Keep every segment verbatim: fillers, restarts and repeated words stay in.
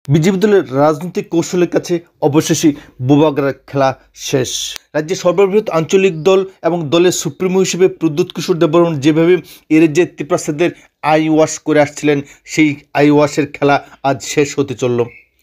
BJP দলের রাজনৈতিক কৌশলের কাছে অবশেষে বোবাগড়ার খেলা শেষ। রাজ্যের সর্ববৃহৎ আঞ্চলিক দল এবং দলের সুপ্রিমো হিসেবে প্রদ্যুৎ কিশোর দেববর্মন যেভাবে এর যে ত্রিপ্রাসাদের আই ওয়াশ করে আসছিলেন, সেই আই ওয়াশের খেলা আজ শেষ হতে চলল।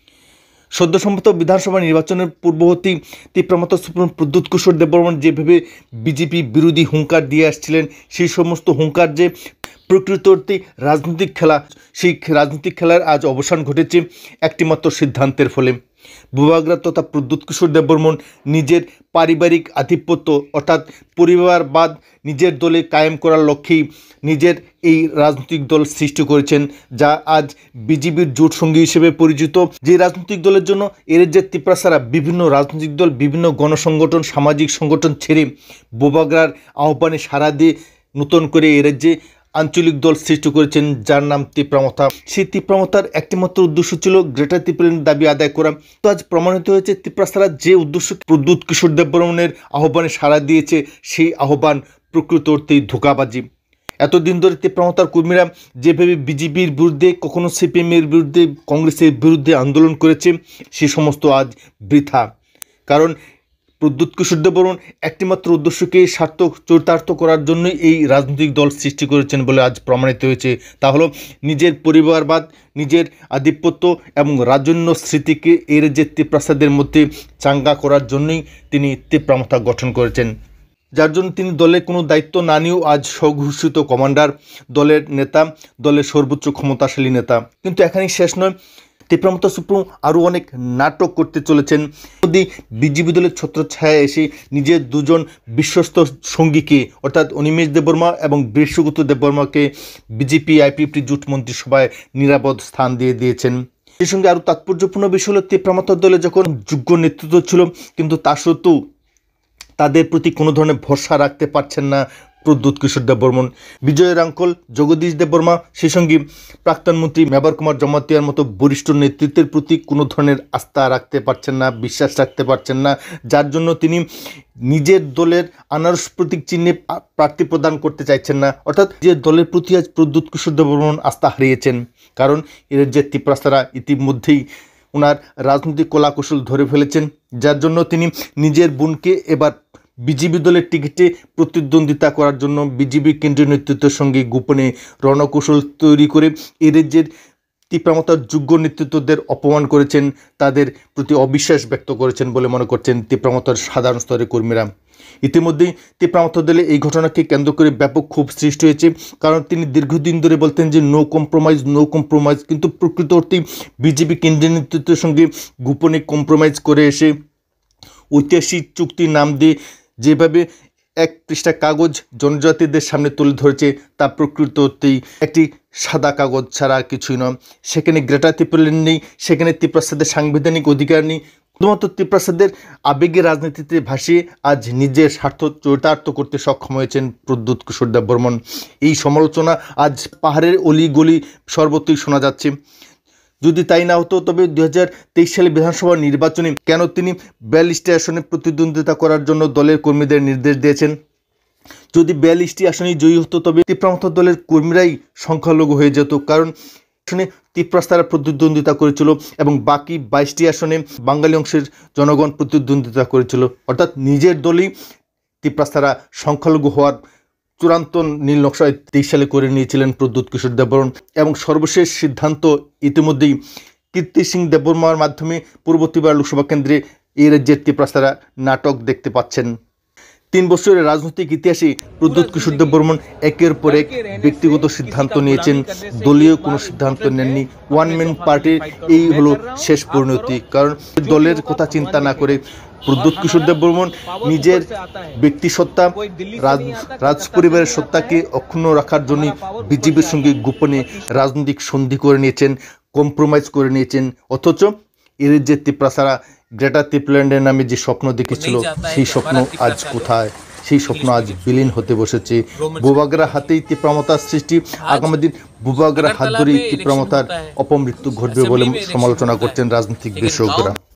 সদ্যসম্মত বিধানসভা নির্বাচনের পূর্ববর্তী তীব্রমতা সুপ্রিম প্রদ্যুৎ কিশোর দেববর্মন যেভাবে বিজেপি বিরোধী হুঙ্কার দিয়ে আসছিলেন, সেই সমস্ত হুঙ্কার যে প্রকৃত অর্থে রাজনৈতিক খেলা, সেই রাজনৈতিক খেলার আজ অবসান ঘটেছে একটিমাত্র সিদ্ধান্তের ফলে। বোবাগড়া তথা প্রদ্যুৎ কিশোর দেববর্মন নিজের পারিবারিক আধিপত্য অর্থাৎ পরিবারবাদ নিজের দলে কায়েম করার লক্ষ্যেই নিজের এই রাজনৈতিক দল সৃষ্টি করেছেন, যা আজ বিজেপির জোট সঙ্গী হিসেবে পরিচিত। যে রাজনৈতিক দলের জন্য এর যে ত্রিপ্রাসারা বিভিন্ন রাজনৈতিক দল, বিভিন্ন গণসংগঠন, সামাজিক সংগঠন ছেড়ে বোবাগড়ার আহ্বানে সাড়া দিয়ে নতুন করে এর যে আঞ্চলিক দল সৃষ্টি করেছেন, যার নাম তীব্রমতা। সেই তীব্রমতার একটিমাত্র উদ্দেশ্য ছিল গ্রেটার ত্রিপুরার দাবি আদায় করা। তো আজ প্রমাণিত হয়েছে ত্রিপ্রাসারা যে উদ্দেশ্য প্রদ্যুৎ কিশোর দেববর্মনের আহ্বানে সাড়া দিয়েছে, সেই আহ্বান প্রকৃত অর্থেই ধোঁকাবাজি। এতদিন ধরে তীব্রমতার কর্মীরা যেভাবে বিজেপির বিরুদ্ধে, কখনো সিপিএমের বিরুদ্ধে, কংগ্রেসের বিরুদ্ধে আন্দোলন করেছে, সে সমস্ত আজ বৃথা। কারণ প্রদ্যুৎ কিশোর দেববর্মন একটিমাত্র উদ্দেশ্যকে স্বার্থ চরিতার্থ করার জন্যই এই রাজনৈতিক দল সৃষ্টি করেছেন বলে আজ প্রমাণিত হয়েছে। তা হলো নিজের পরিবারবাদ, নিজের আধিপত্য এবং রাজন্য স্মৃতিকে এর যে ত্রিপ্রাসাদের মধ্যে চাঙ্গা করার জন্যই তিনি তীব্রমতা গঠন করেছেন, যার জন্য তিনি দলের কোনো দায়িত্ব না নিয়েও আজ স্বঘোষিত কমান্ডার, দলের নেতা, দলের সর্বোচ্চ ক্ষমতাশালী নেতা। কিন্তু এখানেই শেষ নয়, তীব্রমতা সুপ্রিমো আরও অনেক নাটক করতে চলেছেন। যদি বিজেপি দলের ছত্রছায়ায় এসে নিজের দুজন বিশ্বস্ত সঙ্গীকে অর্থাৎ অনিমেষ দেববর্মা এবং বৃষগুপ্ত দেববর্মাকে বিজেপি আইপিএফটি জোট মন্ত্রিসভায় নিরাপদ স্থান দিয়ে দিয়েছেন। সেই সঙ্গে আরও তাৎপর্যপূর্ণ বিষয় হল তীব্রমতা দলে যখন যোগ্য নেতৃত্ব ছিল, কিন্তু তা সত্ত্বেও তাদের প্রতি কোনো ধরনের ভরসা রাখতে পারছেন না প্রদ্যুৎ কিশোর দেববর্মন। বিজয় রাঙ্কল, জগদীশ দেববর্মা, সেই সঙ্গে প্রাক্তন মন্ত্রী মেবার কুমার জমাতিয়ার মতো বরিষ্ঠ নেতৃত্বের প্রতি কোনো ধরনের আস্থা রাখতে পারছেন না, বিশ্বাস রাখতে পারছেন না, যার জন্য তিনি নিজের দলের আনারস প্রতীক চিহ্নে প্রার্থী প্রদান করতে চাইছেন না। অর্থাৎ যে দলের প্রতি আজ প্রদ্যুৎ কিশোর দেববর্মন আস্থা হারিয়েছেন, কারণ এর যে ত্রিপ্রাসারা ইতিমধ্যেই ওনার রাজনৈতিক কলাকৌশল ধরে ফেলেছেন, যার জন্য তিনি নিজের বোনকে এবার বিজেপি দলের টিকিটে প্রতিদ্বন্দ্বিতা করার জন্য বিজেপি কেন্দ্রীয় নেতৃত্বের সঙ্গে গোপনে রণকৌশল তৈরি করে এর যে তীব্রমতার যোগ্য নেতৃত্বদের অপমান করেছেন, তাদের প্রতি অবিশ্বাস ব্যক্ত করেছেন বলে মনে করছেন তীব্রমতার সাধারণ স্তরের কর্মীরা। ইতিমধ্যেই তীব্রমতা দলে এই ঘটনাকে কেন্দ্র করে ব্যাপক ক্ষোভ সৃষ্টি হয়েছে, কারণ তিনি দীর্ঘদিন ধরে বলতেন যে নো কম্প্রোমাইজ, নো কম্প্রোমাইজ, কিন্তু প্রকৃত অর্থেই বিজেপি কেন্দ্রীয় নেতৃত্বের সঙ্গে গোপনে কম্প্রোমাইজ করে এসে ঐতিহাসিক চুক্তির নাম দিয়ে যেভাবে এক পৃষ্ঠা কাগজ জনজাতিদের সামনে তুলে ধরেছে, তা প্রকৃত অর্থেই একটি সাদা কাগজ ছাড়া আর কিছুই নয়। সেখানে গ্রেটার ত্রিপুরা নেই, সেখানে ত্রিপ্রাসাদের সাংবিধানিক অধিকার নেই। শুধুমাত্র ত্রিপ্রাসাদের আবেগের রাজনীতিতে ভাসিয়ে আজ নিজের স্বার্থ চরিতার্থ করতে সক্ষম হয়েছেন প্রদ্যুৎ কিশোর দেববর্মন। এই সমালোচনা আজ পাহাড়ের অলি গলি সর্বত্রই শোনা যাচ্ছে। যদি তাই না হতো, তবে দু হাজার তেইশ সালে বিধানসভা নির্বাচনে কেন তিনি বিয়াল্লিশটি আসনে প্রতিদ্বন্দ্বিতা করার জন্য দলের কর্মীদের নির্দেশ দিয়েছেন? যদি বিয়াল্লিশটি আসনেই জয়ী হতো, তবে তীব্রমতা দলের কর্মীরাই সংখ্যালঘু হয়ে যেত, কারণ আসনে ত্রিপ্রাসারা প্রতিদ্বন্দ্বিতা করেছিল এবং বাকি বাইশটি আসনে বাঙালি অংশের জনগণ প্রতিদ্বন্দ্বিতা করেছিল। অর্থাৎ নিজের দলই ত্রিপ্রাসারা সংখ্যালঘু হওয়ার চূড়ান্ত নীল নকশায় তেইশ সালে করে নিয়েছিলেন প্রদ্যুৎ কিশোর দেববর্মন। এবং সর্বশেষ সিদ্ধান্ত ইতিমধ্যেই কীর্তি সিং দেববর্মার মাধ্যমে পূর্ববর্তীবার লোকসভা কেন্দ্রে এই রাজ্যের ত্রিপ্রাসারা নাটক দেখতে পাচ্ছেন। তিন বছরের রাজনৈতিক ইতিহাসে প্রদ্যুৎ কিশোর দেববর্মন একের পর এক ব্যক্তিগত সিদ্ধান্ত নিয়েছেন, দলীয় কোনো সিদ্ধান্ত নেননি। ওয়ান ম্যান পার্টির এই হলো শেষ পরিণতি, কারণ দলের কথা চিন্তা না করে প্রদ্যুৎ কিশোর দেববর্মন নিজের ব্যক্তিসত্তা, রাজ রাজ পরিবারের সত্তাকে অক্ষুণ্ণ রাখার জন্য বিজেপির সঙ্গে গোপনে রাজনৈতিক সন্ধি করে নিয়েছেন, কম্প্রোমাইজ করে নিয়েছেন। অথচ এর যে ত্রিপ্রাসারা গ্রেটার ত্রিপুরাল্যান্ডের নামে যে স্বপ্ন দেখেছিল, সেই স্বপ্ন আজ কোথায়? সেই স্বপ্ন আজ বিলীন হতে বসেছে। বোবাগড়া হাতেই তীব্রমতার সৃষ্টি, আগামী দিন বোবাগড়া হাত ধরেই তীব্রমতার অপমৃত্যু ঘটবে বলে সমালোচনা করছেন রাজনৈতিক বিশেষজ্ঞরা।